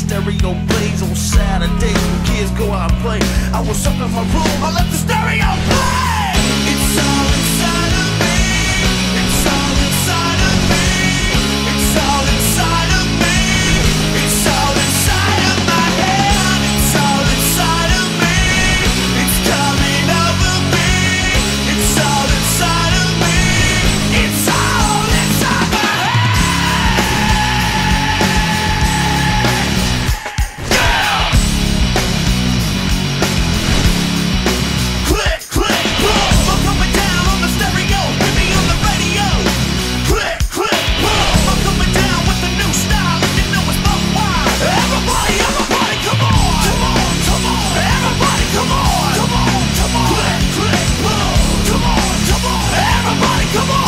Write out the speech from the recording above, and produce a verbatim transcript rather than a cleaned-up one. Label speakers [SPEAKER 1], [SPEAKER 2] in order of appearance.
[SPEAKER 1] stereo plays on Saturdays when kids go out and play. I was up in my room, I let the stereo play. It's all inside of me. It's all inside of me. It's all inside of me. It's all inside of my head. It's all inside of me. It's coming over me. It's all inside of me. It's all inside my Come on!